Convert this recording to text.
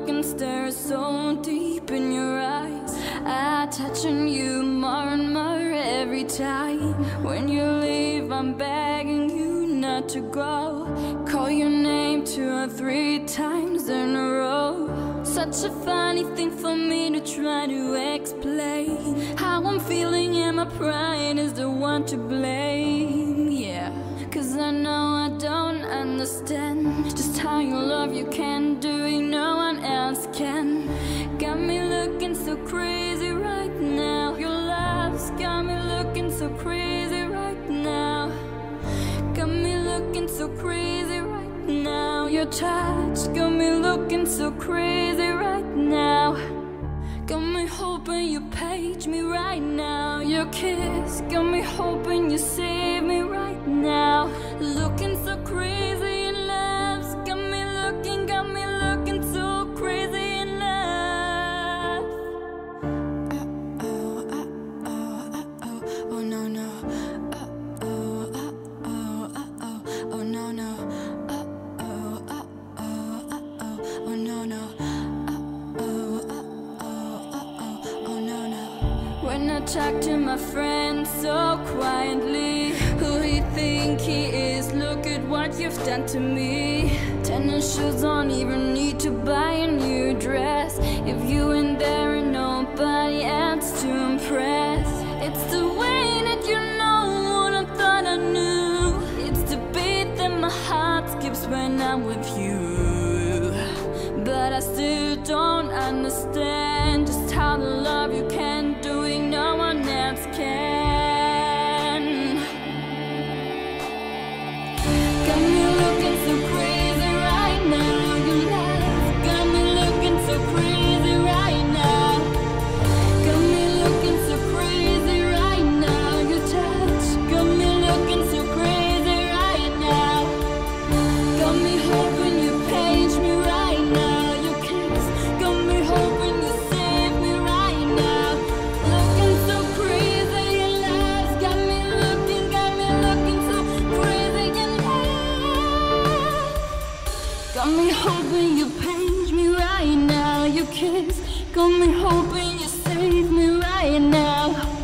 look and stare so deep in your eyes. I touch on you more and more every time. When you leave, I'm begging you not to go. Call your name 2 or 3 times in a row. Such a funny thing for me to try to explain. How I'm feeling and my pride is the one to blame. Yeah, 'cause I know I don't understand just how you love you can do it, no one else can. Got me looking so crazy right now. Your love's got me looking so crazy right now. Got me looking so crazy right now. Your touch got me looking so crazy right now. Got me hoping you page me right now. Your kiss got me hoping you save me right now. Looking so crazy in love, got me looking so crazy in love. Uh-oh, uh-oh, uh-oh, oh no no. Uh-oh, uh-oh, uh-oh, oh no no. Uh-oh, uh-oh, uh-oh, oh no no. When I talk to my friend so quietly, who he think he is? Look at what you've done to me. Tennis shoes, don't even need to buy a new dress. If you ain't there and nobody else to impress. It's the way that you know what I thought I knew. It's the beat that my heart skips when I'm with you. But I still don't understand just how the love you can do it, no one else can. Got me looking so crazy right now. Your love got me looking so crazy right now. Got me looking so crazy right now. Your touch got me looking so crazy right now. Got me hoping you page me right now. Got me hoping you page me right now. Your kiss got me hoping you save me right now.